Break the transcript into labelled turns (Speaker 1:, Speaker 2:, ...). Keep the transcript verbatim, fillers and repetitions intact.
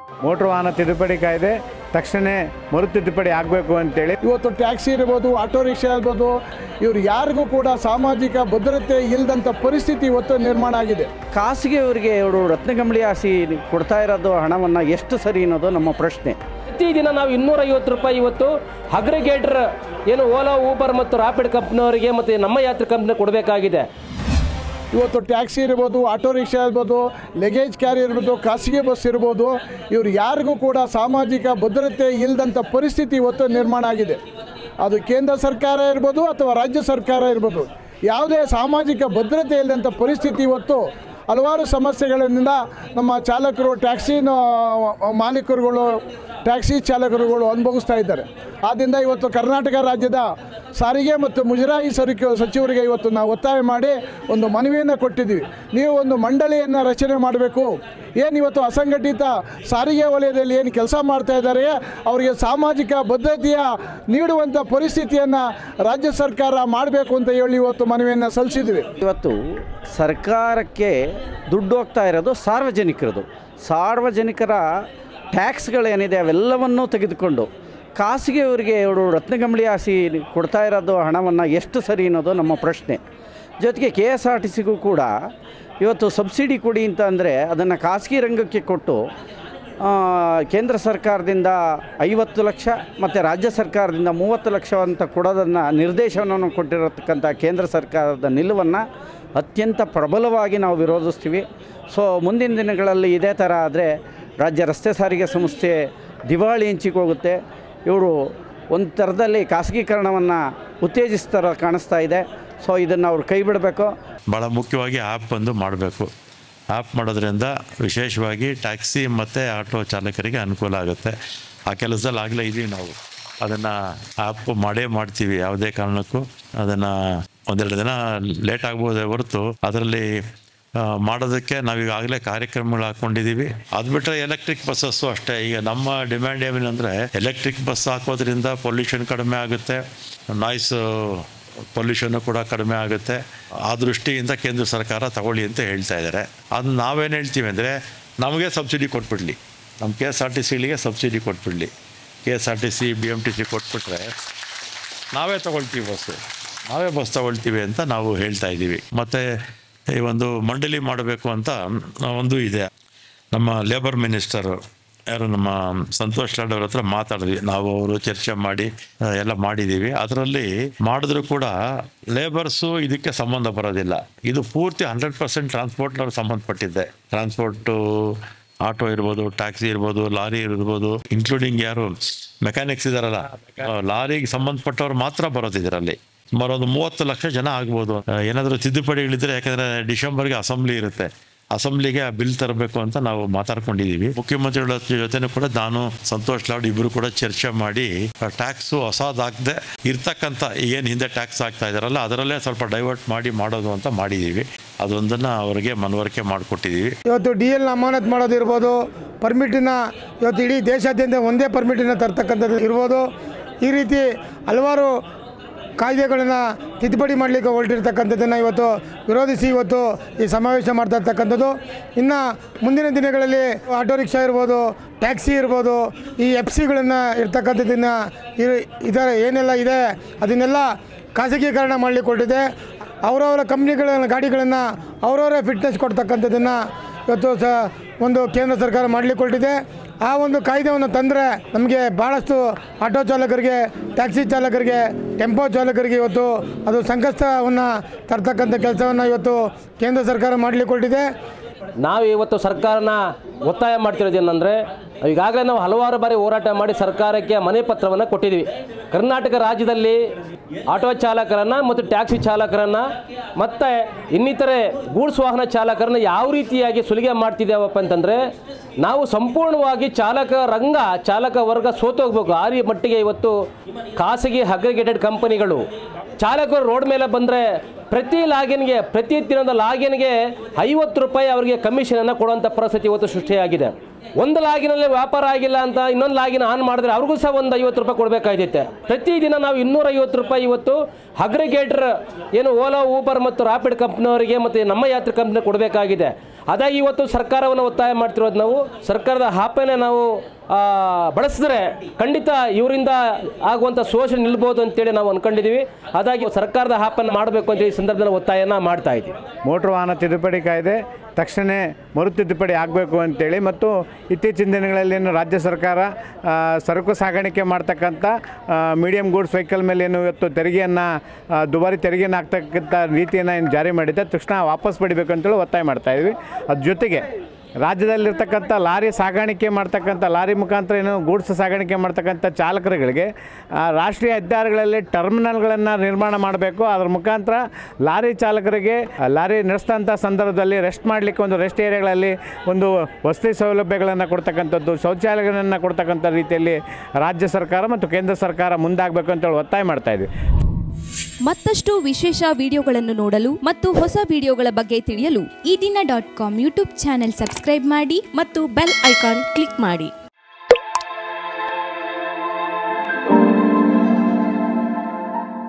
Speaker 1: Motor ವಾಹನ ತಿದ್ದುಪಡಿ ಕಾಯ್ದೆ ತಕ್ಷಣ ಮರು ತಿದ್ದುಪಡಿ ಆಗಬೇಕು ಅಂತೇಳಿ
Speaker 2: ಇವತ್ತು ಟ್ಯಾಕ್ಸಿ ಇರ್ಬೋದು, ಆಟೋ ರಿಕ್ಷಾ ಇರ್ಬೋದು, ಇವರು ಯಾರಿಗೂ ಕೂಡ ಸಾಮಾಜಿಕ ಭದ್ರತೆ ಇಲ್ಲದಂಥ ಪರಿಸ್ಥಿತಿ ಇವತ್ತು ನಿರ್ಮಾಣ ಆಗಿದೆ.
Speaker 3: ಖಾಸಗಿಯವರಿಗೆ ಇವರು ರತ್ನಗಂಬಳಿ ಆಸಿ ಕೊಡ್ತಾ ಇರೋದು ಹಣವನ್ನು ಎಷ್ಟು ಸರಿ ಅನ್ನೋದು ನಮ್ಮ ಪ್ರಶ್ನೆ.
Speaker 4: ಪ್ರತಿದಿನ ನಾವು ಇನ್ನೂರೈವತ್ತು ರೂಪಾಯಿ ಇವತ್ತು ಅಗ್ರಿಗೇಟರ್ ಏನು ಓಲಾ, ಊಬರ್ ಮತ್ತು ರಾಪಿಡ್ ಕಂಪ್ನಿಯವರಿಗೆ ಮತ್ತು ನಮ್ಮ ಯಾತ್ರೆ ಕಂಪ್ನಿ ಕೊಡಬೇಕಾಗಿದೆ.
Speaker 2: ಇವತ್ತು ಟ್ಯಾಕ್ಸಿ ಇರ್ಬೋದು, ಆಟೋ ರಿಕ್ಷಾ ಇರ್ಬೋದು, ಲಗೇಜ್ ಕ್ಯಾರಿ ಇರ್ಬೋದು, ಖಾಸಗಿ ಬಸ್ ಇರ್ಬೋದು, ಇವರು ಯಾರಿಗೂ ಕೂಡ ಸಾಮಾಜಿಕ ಭದ್ರತೆ ಇಲ್ಲದಂಥ ಪರಿಸ್ಥಿತಿ ಇವತ್ತು ನಿರ್ಮಾಣ ಆಗಿದೆ. ಅದು ಕೇಂದ್ರ ಸರ್ಕಾರ ಇರ್ಬೋದು ಅಥವಾ ರಾಜ್ಯ ಸರ್ಕಾರ ಇರ್ಬೋದು, ಯಾವುದೇ ಸಾಮಾಜಿಕ ಭದ್ರತೆ ಇಲ್ಲದಂಥ ಪರಿಸ್ಥಿತಿ ಇವತ್ತು ಹಲವಾರು ಸಮಸ್ಯೆಗಳಿಂದ ನಮ್ಮ ಚಾಲಕರು, ಟ್ಯಾಕ್ಸಿ ಮಾಲೀಕರುಗಳು, ಟ್ಯಾಕ್ಸಿ ಚಾಲಕರುಗಳು ಅನುಭವಿಸ್ತಾ ಇದ್ದಾರೆ. ಆದ್ದರಿಂದ ಇವತ್ತು ಕರ್ನಾಟಕ ರಾಜ್ಯದ ಸಾರಿಗೆ ಮತ್ತು ಮುಜರಾಯಿ ಸರಕು ಸಚಿವರಿಗೆ ಇವತ್ತು ನಾವು ಒತ್ತಾಯ ಮಾಡಿ ಒಂದು ಮನವಿಯನ್ನು ಕೊಟ್ಟಿದ್ದೀವಿ. ನೀವು ಒಂದು ಮಂಡಳಿಯನ್ನು ರಚನೆ ಮಾಡಬೇಕು. ಏನು ಇವತ್ತು ಅಸಂಘಟಿತ ಸಾರಿಗೆ ವಲಯದಲ್ಲಿ ಏನು ಕೆಲಸ ಮಾಡ್ತಾ ಇದ್ದಾರೆ ಅವರಿಗೆ ಸಾಮಾಜಿಕ ಭದ್ರತೆಯ ನೀಡುವಂಥ ಪರಿಸ್ಥಿತಿಯನ್ನು ರಾಜ್ಯ ಸರ್ಕಾರ ಮಾಡಬೇಕು ಅಂತ ಹೇಳಿ ಇವತ್ತು ಮನವಿಯನ್ನು ಸಲ್ಲಿಸಿದ್ವಿ.
Speaker 3: ಇವತ್ತು ಸರ್ಕಾರಕ್ಕೆ ದುಡ್ಡು ಹೋಗ್ತಾ ಇರೋದು ಸಾರ್ವಜನಿಕರದು. ಸಾರ್ವಜನಿಕರ ಟ್ಯಾಕ್ಸ್ಗಳೇನಿದೆ ಅವೆಲ್ಲವನ್ನೂ ತೆಗೆದುಕೊಂಡು ಖಾಸಗಿಯವರಿಗೆ ಇವರು ರತ್ನಗಂಬಳಿ ಆಸಿ ಕೊಡ್ತಾ ಇರೋದು ಹಣವನ್ನು ಎಷ್ಟು ಸರಿ ಅನ್ನೋದು ನಮ್ಮ ಪ್ರಶ್ನೆ. ಜೊತೆಗೆ ಕೆ ಎಸ್ ಆರ್ ಟಿ ಸಿಗೂ ಕೂಡ ಇವತ್ತು ಸಬ್ಸಿಡಿ ಕೊಡಿ ಅಂತ ಅಂದರೆ ಅದನ್ನು ಖಾಸಗಿ ರಂಗಕ್ಕೆ ಕೊಟ್ಟು ಕೇಂದ್ರ ಸರ್ಕಾರದಿಂದ ಐವತ್ತು ಲಕ್ಷ ಮತ್ತು ರಾಜ್ಯ ಸರ್ಕಾರದಿಂದ ಮೂವತ್ತು ಲಕ್ಷ ಅಂತ ಕೊಡೋದನ್ನು ನಿರ್ದೇಶನವನ್ನು ಕೊಟ್ಟಿರತಕ್ಕಂಥ ಕೇಂದ್ರ ಸರ್ಕಾರದ ನಿಲುವನ್ನು ಅತ್ಯಂತ ಪ್ರಬಲವಾಗಿ ನಾವು ವಿರೋಧಿಸ್ತೀವಿ. ಸೊ ಮುಂದಿನ ದಿನಗಳಲ್ಲಿ ಇದೇ ಥರ ಆದರೆ ರಾಜ್ಯ ರಸ್ತೆ ಸಾರಿಗೆ ಸಂಸ್ಥೆ ದಿವಾಳಿ ಹಂಚಿಗೆ ಹೋಗುತ್ತೆ. ಇವರು ಒಂದು ಥರದಲ್ಲಿ ಖಾಸಗೀಕರಣವನ್ನು ಉತ್ತೇಜಿಸ್ತಾರ ಕಾಣಿಸ್ತಾ ಇದೆ. ಸೊ ಇದನ್ನು ಅವ್ರು ಕೈ ಬಿಡಬೇಕು.
Speaker 5: ಭಾಳ ಮುಖ್ಯವಾಗಿ ಆ್ಯಪ್ ಒಂದು ಮಾಡಬೇಕು. ಆ್ಯಪ್ ಮಾಡೋದ್ರಿಂದ ವಿಶೇಷವಾಗಿ ಟ್ಯಾಕ್ಸಿ ಮತ್ತು ಆಟೋ ಚಾಲಕರಿಗೆ ಅನುಕೂಲ ಆಗುತ್ತೆ. ಆ ಕೆಲಸದಲ್ಲಿ ಆಗಲೇ ಇದ್ದೀವಿ ನಾವು. ಅದನ್ನು ಆ್ಯಪ್ ಮಾಡೇ ಮಾಡ್ತೀವಿ. ಯಾವುದೇ ಕಾರಣಕ್ಕೂ ಅದನ್ನು ಒಂದೆರಡು ದಿನ ಲೇಟ್ ಆಗ್ಬೋದೇ ಹೊರತು ಅದರಲ್ಲಿ ಮಾಡೋದಕ್ಕೆ ನಾವೀಗಾಗಲೇ ಕಾರ್ಯಕ್ರಮಗಳು ಹಾಕ್ಕೊಂಡಿದ್ದೀವಿ. ಅದು ಬಿಟ್ಟರೆ ಎಲೆಕ್ಟ್ರಿಕ್ ಬಸ್ಸಸ್ಸು ಅಷ್ಟೇ. ಈಗ ನಮ್ಮ ಡಿಮ್ಯಾಂಡ್ ಏನೇನೆಂದರೆ ಎಲೆಕ್ಟ್ರಿಕ್ ಬಸ್ ಹಾಕೋದ್ರಿಂದ ಪೊಲ್ಯೂಷನ್ ಕಡಿಮೆ ಆಗುತ್ತೆ, ನಾಯ್ಸ್ ಪೊಲ್ಯೂಷನ್ನು ಕೂಡ ಕಡಿಮೆ ಆಗುತ್ತೆ. ಆ ದೃಷ್ಟಿಯಿಂದ ಕೇಂದ್ರ ಸರ್ಕಾರ ತಗೊಳ್ಳಿ ಅಂತ ಹೇಳ್ತಾ ಇದ್ದಾರೆ. ಅದು ನಾವೇನು ಹೇಳ್ತೀವಿ ಅಂದರೆ ನಮಗೆ ಸಬ್ಸಿಡಿ ಕೊಟ್ಬಿಡಲಿ, ನಮ್ಮ ಕೆ ಎಸ್ ಆರ್ ಟಿ ಸಿಗಳಿಗೆ ಸಬ್ಸಿಡಿ ಕೊಟ್ಬಿಡಲಿ. K S R T C B M T C ಕೊಟ್ಬಿಟ್ರೆ ನಾವೇ ತೊಗೊಳ್ತೀವಿ ಬಸ್ಸು, ನಾವೇ ಬಸ್ ತೊಗೊಳ್ತೀವಿ ಅಂತ ನಾವು ಹೇಳ್ತಾ ಇದ್ದೀವಿ. ಮತ್ತು ಈ ಒಂದು ಮಂಡಳಿ ಮಾಡಬೇಕು ಅಂತ ಒಂದು ಇದೆ. ನಮ್ಮ ಲೇಬರ್ ಮಿನಿಸ್ಟರು ಯಾರು ನಮ್ಮ ಸಂತೋಷ್ ಲಾಡ್ ಅವ್ರ ಹತ್ರ ಮಾತಾಡಿದ್ವಿ ನಾವು. ಅವರು ಚರ್ಚೆ ಮಾಡಿ ಎಲ್ಲ ಮಾಡಿದ್ದೀವಿ. ಅದರಲ್ಲಿ ಮಾಡಿದ್ರು ಕೂಡ ಲೇಬರ್ಸು ಇದಕ್ಕೆ ಸಂಬಂಧ ಬರೋದಿಲ್ಲ. ಇದು ಪೂರ್ತಿ ಹಂಡ್ರೆಡ್ ಪರ್ಸೆಂಟ್ ಟ್ರಾನ್ಸ್ಪೋರ್ಟ್ನವ್ರು ಸಂಬಂಧಪಟ್ಟಿದ್ದೆ. ಟ್ರಾನ್ಸ್ಪೋರ್ಟು ಆಟೋ ಇರ್ಬೋದು, ಟ್ಯಾಕ್ಸಿ ಇರ್ಬೋದು, ಲಾರಿ ಇರ್ಬೋದು, ಇನ್ಕ್ಲೂಡಿಂಗ್ ಯಾರು ಮೆಕ್ಯಾನಿಕ್ಸ್ ಇದಾರಲ್ಲ, ಲಾರಿಗೆ ಸಂಬಂಧಪಟ್ಟವ್ರು ಮಾತ್ರ ಬರೋದಿದ್ರಲ್ಲಿ. ಸುಮಾರು ಒಂದು ಮೂವತ್ತು ಲಕ್ಷ ಜನ ಆಗ್ಬೋದು. ಏನಾದರೂ ತಿದ್ದುಪಡಿಗಳಿದ್ರೆ, ಯಾಕಂದರೆ ಡಿಸೆಂಬರ್ಗೆ ಅಸೆಂಬ್ಲಿ ಇರುತ್ತೆ, ಅಸೆಂಬ್ಲಿಗೆ ಆ ಬಿಲ್ ತರಬೇಕು ಅಂತ ನಾವು ಮಾತಾಡ್ಕೊಂಡಿದ್ದೀವಿ. ಮುಖ್ಯಮಂತ್ರಿಗಳ ಜೊತೆನೂ ಕೂಡ ನಾನು, ಸಂತೋಷ್ ಲಾಡ್ ಇಬ್ಬರು ಕೂಡ ಚರ್ಚೆ ಮಾಡಿ ಟ್ಯಾಕ್ಸು ಹೊಸದಾಗದೆ ಇರ್ತಕ್ಕಂಥ ಏನು ಹಿಂದೆ ಟ್ಯಾಕ್ಸ್ ಆಗ್ತಾ ಇದ್ದಾರಲ್ಲ ಅದರಲ್ಲೇ ಸ್ವಲ್ಪ ಡೈವರ್ಟ್ ಮಾಡಿ ಮಾಡೋದು ಅಂತ ಮಾಡಿದ್ದೀವಿ. ಅದೊಂದನ್ನು ಅವರಿಗೆ ಮನವರಿಕೆ ಮಾಡಿಕೊಟ್ಟಿದ್ದೀವಿ.
Speaker 6: ಇವತ್ತು ಡಿ ಎಲ್ ಅಮಾನತ್ ಮಾಡೋದಿರ್ಬೋದು, ಪರ್ಮಿಟಿನ ಇವತ್ತು ಇಡೀ ದೇಶಾದ್ಯಂತ ಒಂದೇ ಪರ್ಮಿಟಿನ ತರ್ತಕ್ಕಂಥದ್ದು ಇರ್ಬೋದು. ಈ ರೀತಿ ಹಲವಾರು ಕಾಯ್ದೆಗಳನ್ನು ತಿದ್ದುಪಡಿ ಮಾಡಲಿಕ್ಕೆ ಹೊರಟಿರ್ತಕ್ಕಂಥದ್ದನ್ನು ಇವತ್ತು ವಿರೋಧಿಸಿ ಇವತ್ತು ಈ ಸಮಾವೇಶ ಮಾಡ್ತಾ ಇರ್ತಕ್ಕಂಥದ್ದು. ಇನ್ನು ಮುಂದಿನ ದಿನಗಳಲ್ಲಿ ಆಟೋ ರಿಕ್ಷಾ ಇರ್ಬೋದು, ಟ್ಯಾಕ್ಸಿ ಇರ್ಬೋದು, ಈ ಎಫ್ ಸಿಗಳನ್ನು ಇರ್ತಕ್ಕಂಥದ್ದನ್ನು ಇದರ ಏನೆಲ್ಲ ಇದೆ ಅದನ್ನೆಲ್ಲ ಖಾಸಗೀಕರಣ ಮಾಡಲಿಕ್ಕೆ ಹೊರಟಿದೆ. ಅವರವರ ಕಂಪ್ನಿಗಳ ಗಾಡಿಗಳನ್ನು ಅವರವರೇ ಫಿಟ್ನೆಸ್ ಕೊಡ್ತಕ್ಕಂಥದ್ದನ್ನು ಇವತ್ತು ಸ ಒಂದು ಕೇಂದ್ರ ಸರ್ಕಾರ ಮಾಡಲಿಕ್ಕೆ ಹೊರಟಿದೆ. ಆ ಒಂದು ಕಾಯ್ದೆಯನ್ನು ತಂದರೆ ನಮಗೆ ಭಾಳಷ್ಟು ಆಟೋ ಚಾಲಕರಿಗೆ, ಟ್ಯಾಕ್ಸಿ ಚಾಲಕರಿಗೆ, ಟೆಂಪೋ ಚಾಲಕರಿಗೆ ಇವತ್ತು ಅದು ಸಂಕಷ್ಟವನ್ನು ತರ್ತಕ್ಕಂಥ ಕೆಲಸವನ್ನು ಇವತ್ತು ಕೇಂದ್ರ ಸರ್ಕಾರ ಮಾಡಲಿಕ್ಕೆ ಹೊರಟಿದೆ.
Speaker 4: ನಾವು ಇವತ್ತು ಸರ್ಕಾರನ ಒತ್ತಾಯ ಮಾಡ್ತಿರೋದು ಏನಂದರೆ, ಈಗಾಗಲೇ ನಾವು ಹಲವಾರು ಬಾರಿ ಹೋರಾಟ ಮಾಡಿ ಸರ್ಕಾರಕ್ಕೆ ಮನೆ ಪತ್ರವನ್ನು ಕೊಟ್ಟಿದ್ದೀವಿ. ಕರ್ನಾಟಕ ರಾಜ್ಯದಲ್ಲಿ ಆಟೋ ಚಾಲಕರನ್ನು ಮತ್ತು ಟ್ಯಾಕ್ಸಿ ಚಾಲಕರನ್ನು ಮತ್ತು ಇನ್ನಿತರೆ ಗೂಡ್ಸ್ ವಾಹನ ಚಾಲಕರನ್ನು ಯಾವ ರೀತಿಯಾಗಿ ಸುಲಿಗೆ ಮಾಡ್ತಿದ್ದೇವಪ್ಪ ಅಂತಂದರೆ, ನಾವು ಸಂಪೂರ್ಣವಾಗಿ ಚಾಲಕ ರಂಗ ಚಾಲಕ ವರ್ಗ ಸೋತೋಗ್ಬೇಕು. ಆ ರೀ ಮಟ್ಟಿಗೆ ಇವತ್ತು ಖಾಸಗಿ ಅಗ್ರಿಗೇಟೆಡ್ ಕಂಪನಿಗಳು ಚಾಲಕರು ರೋಡ್ ಮೇಲೆ ಬಂದರೆ ಪ್ರತಿ ಲಾಗಿನ್ಗೆ, ಪ್ರತಿ ದಿನದ ಲಾಗಿನ್ಗೆ ಐವತ್ತು ರೂಪಾಯಿ ಅವರಿಗೆ ಕಮಿಷನನ್ನು ಕೊಡುವಂಥ ಪರಿಸ್ಥಿತಿ ಇವತ್ತು ಸೃಷ್ಟಿಯಾಗಿದೆ. ಒಂದು ಲಾಗಿನಲ್ಲಿ ವ್ಯಾಪಾರ ಆಗಿಲ್ಲ ಅಂತ ಇನ್ನೊಂದು ಲಾಗಿನ ಆನ್ ಮಾಡಿದ್ರೆ ಅವ್ರಿಗೂ ಸಹ ಒಂದು ಐವತ್ತು ರೂಪಾಯಿ ಕೊಡಬೇಕಾಗಿತ್ತೆ. ಪ್ರತಿದಿನ ನಾವು ಇನ್ನೂರೈವತ್ತು ರೂಪಾಯಿ ಇವತ್ತು ಅಗ್ರಿಗೇಟರ್ ಏನು ಓಲಾ ಊಬರ್ ಮತ್ತು ರ್ಯಾಪಿಡ್ ಕಂಪ್ನಿಯವರಿಗೆ ಮತ್ತು ನಮ್ಮ ಯಾತ್ರೆ ಕಂಪ್ನಿ ಕೊಡಬೇಕಾಗಿದೆ. ಅದಾಗಿ ಇವತ್ತು ಸರ್ಕಾರವನ್ನು ಒತ್ತಾಯ ಮಾಡ್ತಿರೋದು ನಾವು ಸರ್ಕಾರದ ಆ್ಯಪನ್ನೇ ನಾವು ಬಳಸಿದ್ರೆ ಖಂಡಿತ ಇವರಿಂದ ಆಗುವಂಥ ಶೋಷಣೆ ನಿಲ್ಬೋದು ಅಂತೇಳಿ ನಾವು ಅಂದ್ಕೊಂಡಿದ್ದೀವಿ. ಅದಾಗಿ ಸರ್ಕಾರದ ಆ್ಯಪನ್ನು ಮಾಡಬೇಕು ಅಂತ ಈ ಸಂದರ್ಭದಲ್ಲಿ ಒತ್ತಾಯನ ಮಾಡ್ತಾ ಇದ್ದೀವಿ.
Speaker 1: ಮೋಟ್ರ್ ವಾಹನ ತಿದ್ದುಪಡಿ ಕಾಯ್ದೆ ತಕ್ಷಣ ಮರು ತಿದ್ದುಪಡಿ ಆಗಬೇಕು ಅಂತೇಳಿ ಮತ್ತು ಇತ್ತೀಚಿನ ದಿನಗಳಲ್ಲಿ ಏನು ರಾಜ್ಯ ಸರ್ಕಾರ ಸರಕು ಸಾಗಾಣಿಕೆ ಮಾಡ್ತಕ್ಕಂಥ ಮೀಡಿಯಮ್ ಗೂಡ್ಸ್ ವೆಹಿಕಲ್ ಮೇಲೆ ಏನು ಇವತ್ತು ತೆರಿಗೆಯನ್ನು ದುಬಾರಿ ತೆರಿಗೆಯನ್ನು ಹಾಕ್ತಕ್ಕಂಥ ರೀತಿಯನ್ನು ಏನು ಜಾರಿ ಮಾಡಿದ್ದೆ ತಕ್ಷಣ ವಾಪಸ್ ಪಡಿಬೇಕು ಅಂತೇಳಿ ಒತ್ತಾಯ ಮಾಡ್ತಾಯಿದ್ವಿ. ಅದ್ರ ಜೊತೆಗೆ ರಾಜ್ಯದಲ್ಲಿರ್ತಕ್ಕಂಥ ಲಾರಿ ಸಾಗಾಣಿಕೆ ಮಾಡ್ತಕ್ಕಂಥ ಲಾರಿ ಮುಖಾಂತರ ಏನು ಗೂಡ್ಸ್ ಸಾಗಾಣಿಕೆ ಮಾಡ್ತಕ್ಕಂಥ ಚಾಲಕರುಗಳಿಗೆ ರಾಷ್ಟ್ರೀಯ ಹೆದ್ದಾರಿಗಳಲ್ಲಿ ಟರ್ಮಿನಲ್ಗಳನ್ನು ನಿರ್ಮಾಣ ಮಾಡಬೇಕು. ಅದರ ಮುಖಾಂತರ ಲಾರಿ ಚಾಲಕರಿಗೆ ಲಾರಿ ನಡೆಸಿದಂಥ ಸಂದರ್ಭದಲ್ಲಿ ರೆಸ್ಟ್ ಮಾಡಲಿಕ್ಕೆ ಒಂದು ರೆಸ್ಟ್ ಏರಿಯಾಗಳಲ್ಲಿ ಒಂದು ವಸತಿ ಸೌಲಭ್ಯಗಳನ್ನು ಕೊಡ್ತಕ್ಕಂಥದ್ದು, ಶೌಚಾಲಯಗಳನ್ನು ಕೊಡ್ತಕ್ಕಂಥ ರೀತಿಯಲ್ಲಿ ರಾಜ್ಯ ಸರ್ಕಾರ ಮತ್ತು ಕೇಂದ್ರ ಸರ್ಕಾರ ಮುಂದಾಗಬೇಕು ಅಂತೇಳಿ ಒತ್ತಾಯ ಮಾಡ್ತಾಯಿದ್ವಿ.
Speaker 7: ಮತ್ತಷ್ಟು ವಿಶೇಷ ವಿಡಿಯೋಗಳನ್ನು ನೋಡಲು ಮತ್ತು ಹೊಸ ವಿಡಿಯೋಗಳ ಬಗ್ಗೆ ತಿಳಿಯಲು ಈ ದಿನ dot com YouTube channel subscribe ಮಾಡಿ ಮತ್ತು ಬೆಲ್ ಐಕಾನ್ ಕ್ಲಿಕ್ ಮಾಡಿ.